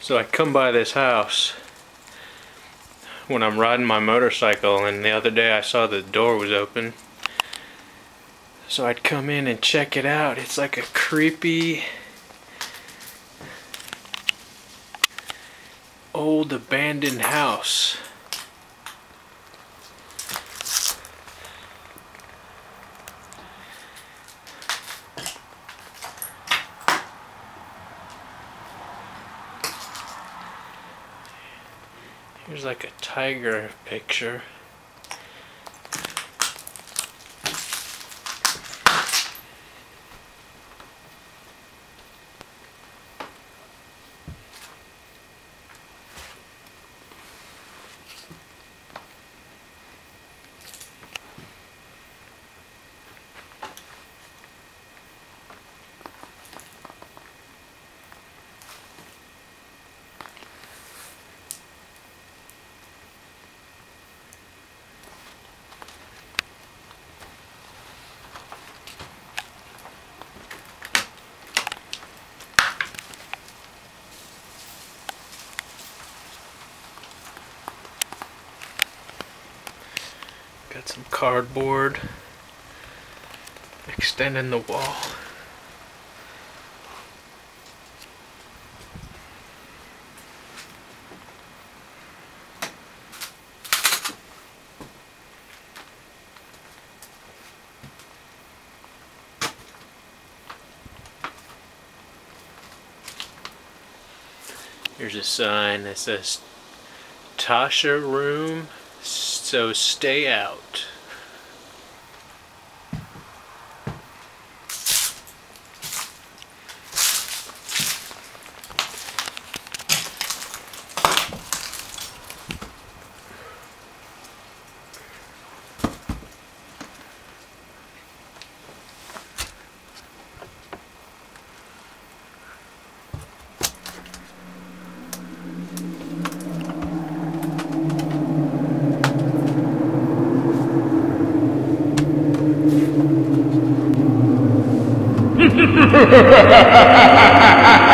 So I come by this house when I'm riding my motorcycle, and the other day I saw the door was open. So I'd come in and check it out. It's like a creepy old abandoned house. Here's like a tiger picture. Got some cardboard extending the wall. Here's a sign that says Tasha Room, so stay out. Ha ha ha ha ha ha!